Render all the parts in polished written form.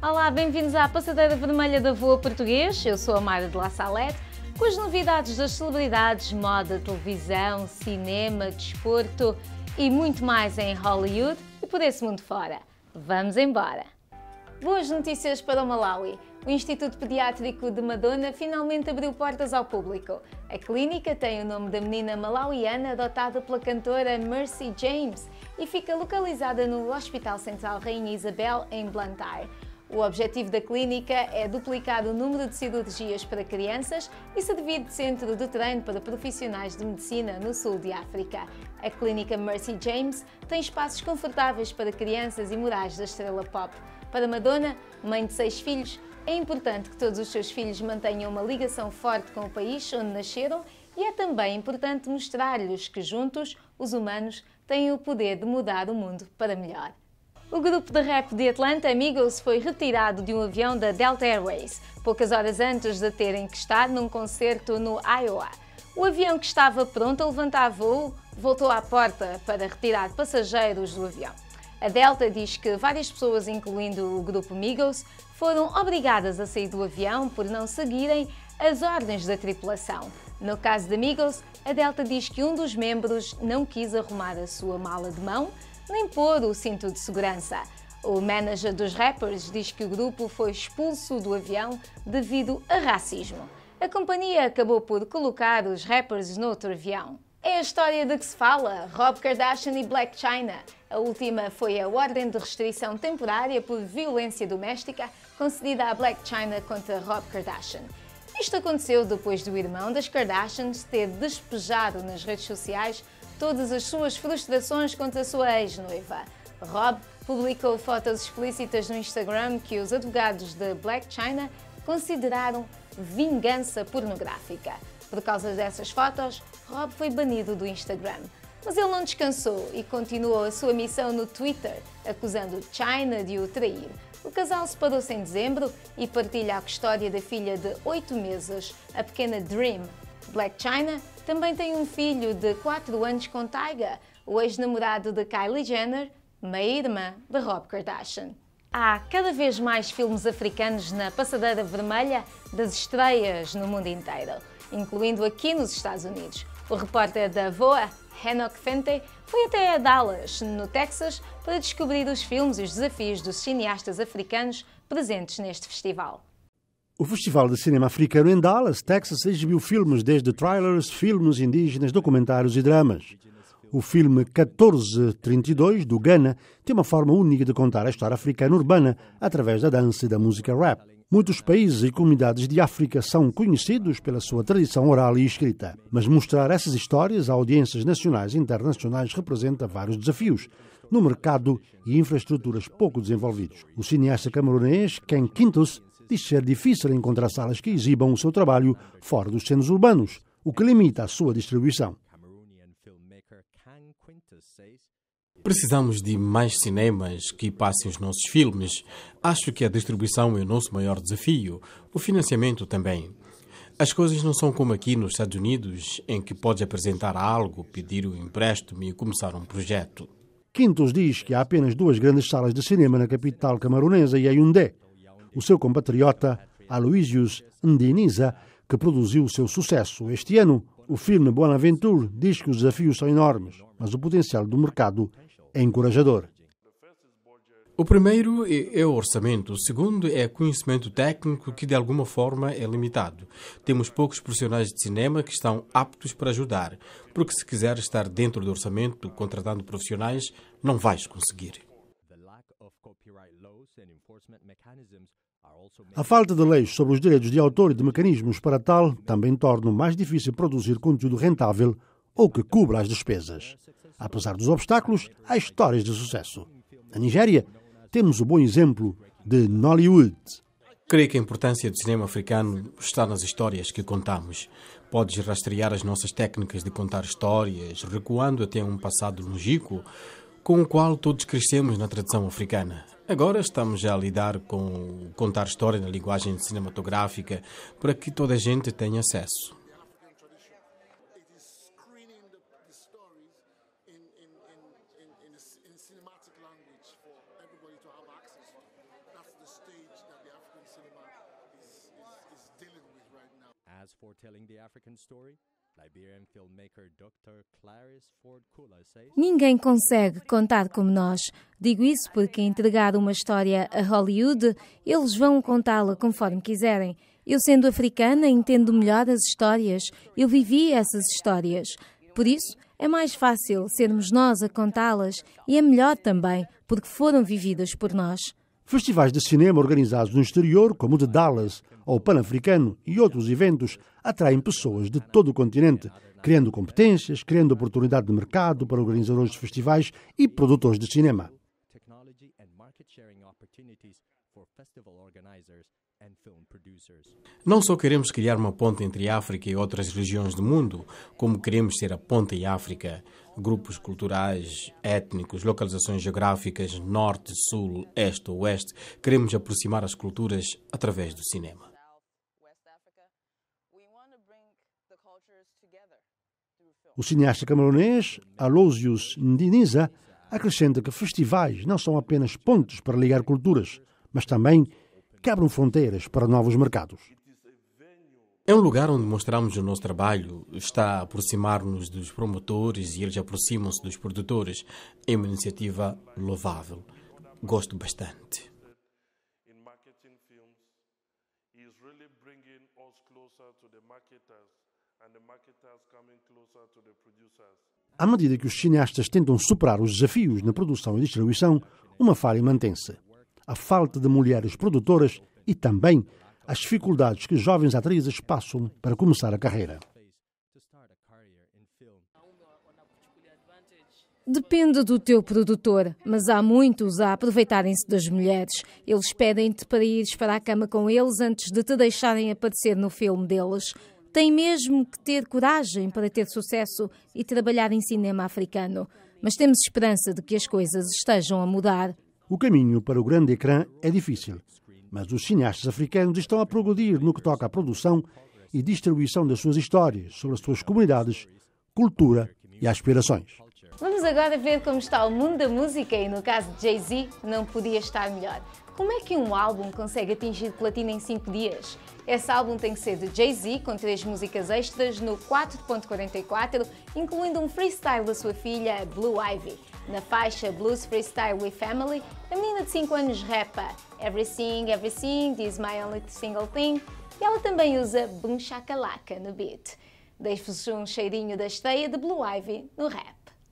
Olá, bem-vindos à Passadeira Vermelha da Voa Português. Eu sou a Mara de La Salette, com as novidades das celebridades, moda, televisão, cinema, desporto e muito mais em Hollywood e por esse mundo fora. Vamos embora! Boas notícias para o Malawi. O Instituto Pediátrico de Madonna finalmente abriu portas ao público. A clínica tem o nome da menina malauiana adotada pela cantora Mercy James e fica localizada no Hospital Central Rainha Isabel, em Blantyre. O objetivo da clínica é duplicar o número de cirurgias para crianças e servir de centro de treino para profissionais de medicina no sul de África. A clínica Mercy James tem espaços confortáveis para crianças e morais da estrela pop. Para Madonna, mãe de 6 filhos, é importante que todos os seus filhos mantenham uma ligação forte com o país onde nasceram e é também importante mostrar-lhes que juntos, os humanos, têm o poder de mudar o mundo para melhor. O grupo de rap de Atlanta, Migos, foi retirado de um avião da Delta Airways, poucas horas antes de terem que estar num concerto no Iowa. O avião que estava pronto a levantar voo voltou à porta para retirar passageiros do avião. A Delta diz que várias pessoas, incluindo o grupo Migos, foram obrigadas a sair do avião por não seguirem as ordens da tripulação. No caso de Migos, a Delta diz que um dos membros não quis arrumar a sua mala de mão, nem pôr o cinto de segurança. O manager dos rappers diz que o grupo foi expulso do avião devido a racismo. A companhia acabou por colocar os rappers noutro avião. É a história de que se fala, Rob Kardashian e Blac Chyna. A última foi a ordem de restrição temporária por violência doméstica concedida a Blac Chyna contra Rob Kardashian. Isto aconteceu depois do irmão das Kardashians ter despejado nas redes sociais todas as suas frustrações contra a sua ex-noiva. Rob publicou fotos explícitas no Instagram que os advogados de Blac Chyna consideraram vingança pornográfica. Por causa dessas fotos, Rob foi banido do Instagram. Mas ele não descansou e continuou a sua missão no Twitter, acusando Chyna de o trair. O casal separou-se em dezembro e partilha a custódia da filha de 8 meses, a pequena Dream. Blac Chyna também tem um filho de 4 anos com Tyga, o ex-namorado de Kylie Jenner, meia-irmã de Rob Kardashian. Há cada vez mais filmes africanos na passadeira vermelha das estreias no mundo inteiro, incluindo aqui nos Estados Unidos. O repórter da VOA, Enoch Fente, foi até a Dallas, no Texas, para descobrir os filmes e os desafios dos cineastas africanos presentes neste festival. O Festival de Cinema Africano em Dallas, Texas, exibiu filmes desde trailers, filmes indígenas, documentários e dramas. O filme 1432, do Ghana, tem uma forma única de contar a história africana urbana através da dança e da música rap. Muitos países e comunidades de África são conhecidos pela sua tradição oral e escrita. Mas mostrar essas histórias a audiências nacionais e internacionais representa vários desafios no mercado e infraestruturas pouco desenvolvidos. O cineasta camerunês Ken Quintus diz ser difícil encontrar salas que exibam o seu trabalho fora dos centros urbanos, o que limita a sua distribuição. Precisamos de mais cinemas que passem os nossos filmes. Acho que a distribuição é o nosso maior desafio, o financiamento também. As coisas não são como aqui nos Estados Unidos, em que podes apresentar algo, pedir um empréstimo e começar um projeto. Quintus diz que há apenas 2 grandes salas de cinema na capital camerunesa, Yaoundé. O seu compatriota Aloysius Ndiniza, que produziu o seu sucesso este ano, o filme Bonaventure, diz que os desafios são enormes, mas o potencial do mercado é encorajador. O primeiro é o orçamento, o segundo é conhecimento técnico que de alguma forma é limitado. Temos poucos profissionais de cinema que estão aptos para ajudar, porque se quiser estar dentro do orçamento contratando profissionais, não vais conseguir. A falta de leis sobre os direitos de autor e de mecanismos para tal também torna mais difícil produzir conteúdo rentável ou que cubra as despesas. Apesar dos obstáculos, há histórias de sucesso. Na Nigéria, temos o bom exemplo de Nollywood. Creio que a importância do cinema africano está nas histórias que contamos. Podes rastrear as nossas técnicas de contar histórias, recuando até um passado longínquo, com o qual todos crescemos na tradição africana. Agora estamos a lidar com contar história na linguagem cinematográfica para que toda a gente tenha acesso. As for telling the African story, Liberian filmmaker Dr. Clarice Ford Kula says, Ninguém consegue contar como nós. Digo isso porque entregar uma história a Hollywood, eles vão contá-la conforme quiserem. Eu, sendo africana, entendo melhor as histórias. Eu vivi essas histórias. Por isso, é mais fácil sermos nós a contá-las e é melhor também, porque foram vividas por nós. Festivais de cinema organizados no exterior, como o de Dallas ou o Pan-Africano e outros eventos, atraem pessoas de todo o continente, criando competências, criando oportunidade de mercado para organizadores de festivais e produtores de cinema. technology and market sharing opportunities for festival organizers and film producers. Não só queremos criar uma ponte entre a África e outras regiões do mundo, como queremos ser a ponte em África. Grupos culturais, étnicos, localizações geográficas, norte, sul, este ou oeste, queremos aproximar as culturas através do cinema. O cineasta camaronês Aloysius Ndiniza acrescenta que festivais não são apenas pontes para ligar culturas, mas também quebram fronteiras para novos mercados. É um lugar onde mostramos o nosso trabalho, está a aproximar-nos dos promotores e eles aproximam-se dos produtores. É uma iniciativa louvável. Gosto bastante. In marketing films, he is really bringing us closer to the marketers and the marketers coming closer to the producers. À medida que os cineastas tentam superar os desafios na produção e distribuição, uma falha mantém-se: a falta de mulheres produtoras e também as dificuldades que jovens atrizes passam para começar a carreira. To start a career in film, Depende do teu produtor, mas há muitos a aproveitarem-se das mulheres. Eles pedem-te para ires para a cama com eles antes de te deixarem aparecer no filme deles. Tem mesmo que ter coragem para ter sucesso e trabalhar em cinema africano. Mas temos esperança de que as coisas estejam a mudar. O caminho para o grande ecrã é difícil, mas os cineastas africanos estão a progredir no que toca à produção e distribuição das suas histórias sobre as suas comunidades, cultura e aspirações. Vamos agora ver como está o mundo da música e no caso de Jay-Z não podia estar melhor. Como é que um álbum consegue atingir platina em 5 dias? Esse álbum tem que ser de Jay-Z, com 3 músicas extras no 4.44, incluindo um freestyle da sua filha Blue Ivy. Na faixa Blues Freestyle with Family, a menina de 5 anos rapa Everything, Everything, This is my only single thing, e ela também usa Boom Shakalaka no beat. Deixo-vos um cheirinho da estreia de Blue Ivy no rap.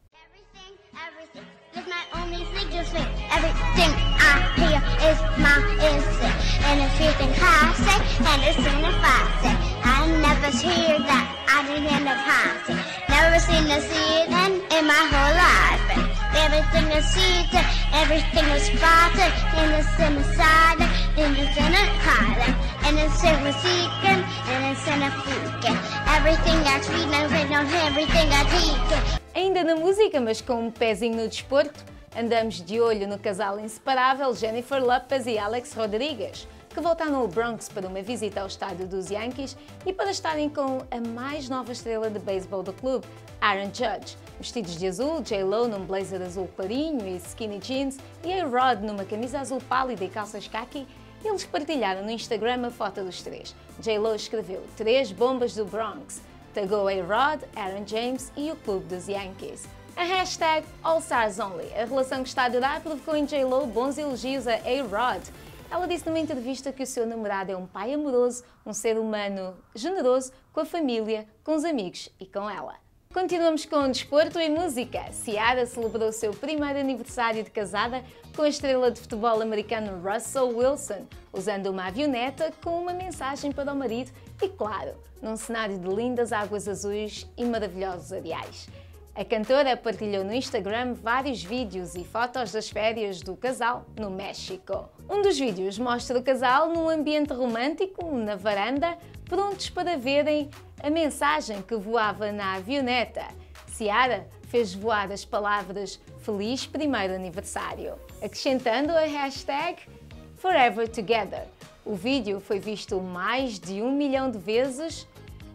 Everything is my only single thing. Everything I hear is my instinct. And if you think I say, and it's in the say, I never hear that. I didn't end up passing. Never seen a season in my whole life. Everything is season, everything is spotted. And it's in the side, and it's in a collar. And it's in the seeking, and it's in a freaking. Everything I treat, everything I teach. Ainda na música, mas com um pezinho no desporto, andamos de olho no casal inseparável Jennifer Lopez e Alex Rodrigues, que voltaram ao Bronx para uma visita ao estádio dos Yankees e para estarem com a mais nova estrela de beisebol do clube, Aaron Judge. Vestidos de azul, J-Lo num blazer azul clarinho e skinny jeans e A-Rod numa camisa azul pálida e calças khaki, eles partilharam no Instagram a foto dos três. J-Lo escreveu 3 bombas do Bronx, tagou A-Rod, Aaron James e o clube dos Yankees. A hashtag AllStarsOnly, a relação que está a durar, provocou em J-Lo bons elogios a A-Rod. Ela disse numa entrevista que o seu namorado é um pai amoroso, um ser humano generoso com a família, com os amigos e com ela. Continuamos com desporto e música. Ciara celebrou o seu primeiro aniversário de casada com a estrela de futebol americano Russell Wilson, usando uma avioneta com uma mensagem para o marido e, claro, num cenário de lindas águas azuis e maravilhosos areais. A cantora partilhou no Instagram vários vídeos e fotos das férias do casal no México. Um dos vídeos mostra o casal num ambiente romântico, na varanda, prontos para verem a mensagem que voava na avioneta. Ciara fez voar as palavras Feliz Primeiro Aniversário, acrescentando a hashtag Forever Together. O vídeo foi visto mais de 1 milhão de vezes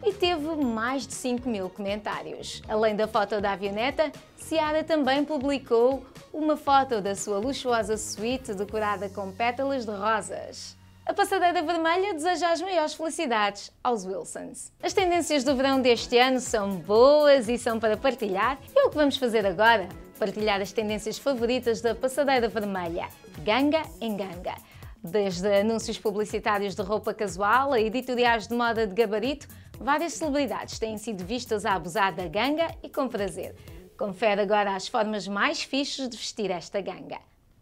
e teve mais de 5.000 comentários. Além da foto da avioneta, Ciara também publicou uma foto da sua luxuosa suíte decorada com pétalas de rosas. A Passadeira Vermelha deseja as maiores felicidades aos Wilsons. As tendências do verão deste ano são boas e são para partilhar, e é o que vamos fazer agora. Partilhar as tendências favoritas da Passadeira Vermelha, ganga em ganga. Desde anúncios publicitários de roupa casual a editoriais de moda de gabarito, várias celebridades têm sido vistas a abusar da ganga e com prazer. Confere agora as formas mais fixes de vestir esta ganga.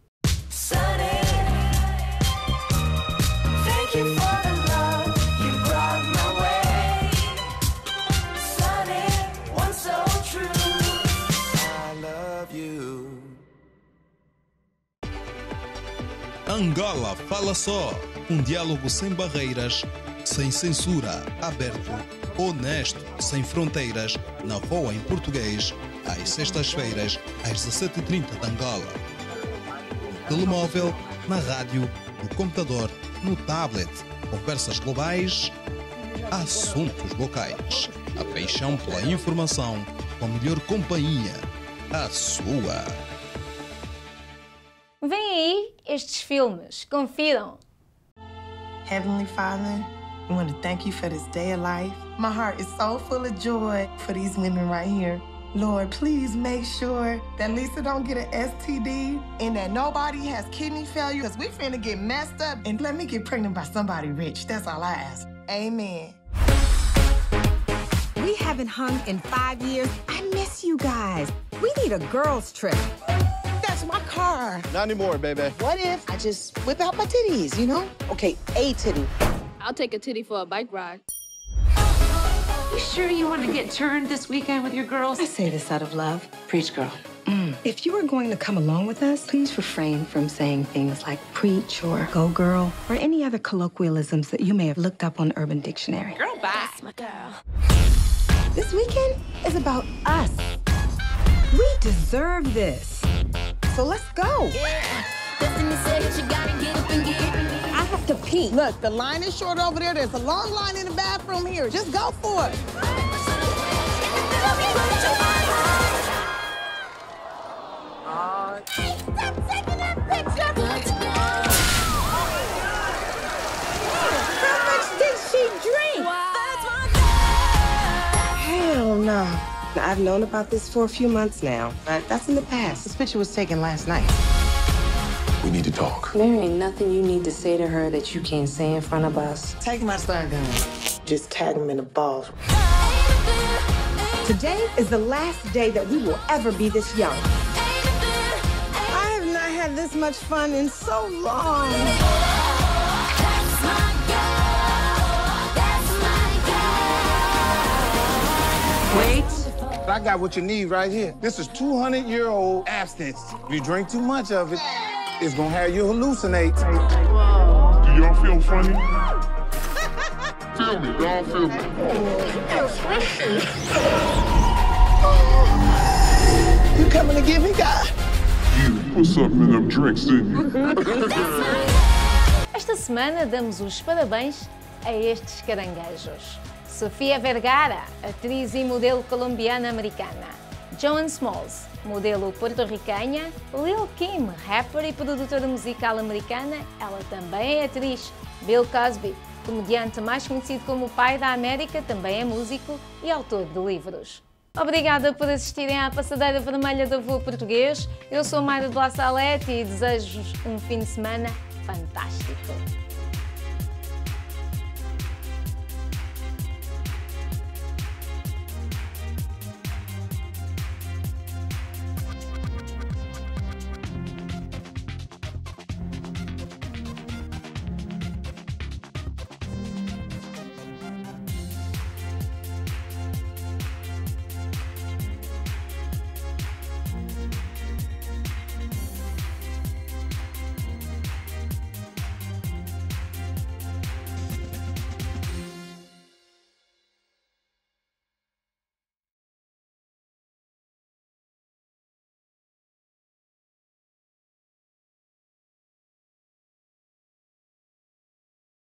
Angola Fala Só, um diálogo sem barreiras, sem censura, aberto, honesto, sem fronteiras, na VOA em português, às sextas-feiras, às 17h30 de Angola. No telemóvel, na rádio, no computador, no tablet, conversas globais, assuntos locais. A paixão pela informação, com a melhor companhia, a sua. Vêm aí estes filmes, confiram! Heavenly Father, I want to thank you for this day of life. My heart is so full of joy for these women right here. Lord, please make sure that Lisa don't get an STD and that nobody has kidney failure, because we finna get messed up, and let me get pregnant by somebody rich. That's all I ask. Amen. We haven't hung in 5 years. I miss you guys. We need a girls' trip. That's my car. Not anymore, baby. What if I just whip out my titties, you know? Okay, a titty. I'll take a titty for a bike ride. You sure you want to get turned this weekend with your girls? I say this out of love. Preach, girl. If you are going to come along with us, please refrain from saying things like preach or go girl or any other colloquialisms that you may have looked up on Urban Dictionary. Girl, bye. That's my girl. This weekend is about us. We deserve this. So let's go. I have to pee. Look, the line is short over there. There's a long line in the bathroom here. Just go for it. Hey, stop taking that picture! How much did she drink? Hell no. I've known about this for a few months now, but that's in the past. This picture was taken last night. We need to talk. There ain't nothing you need to say to her that you can't say in front of us. Take my stun gun. Just tag him in the balls. Today is the last day that we will ever be this young. I have not had this much fun in so long. Wait. I got what you need right here. This is 200-year-old abstinence. If you drink too much of it, it's gonna have you hallucinate. Do y'all feel funny? Feel me, y'all feel me. You coming to get me, God? You put something in them drinks, didn't you? Esta semana damos os parabéns a estes caranguejos. Sofia Vergara, atriz e modelo colombiana-americana. Joan Smalls, modelo porto-ricanha. Lil Kim, rapper e produtora musical americana, ela também é atriz. Bill Cosby, comediante mais conhecido como o Pai da América, também é músico e autor de livros. Obrigada por assistirem à Passadeira Vermelha da VOA Português. Eu sou Mayra de La Salete e desejo-vos um fim de semana fantástico.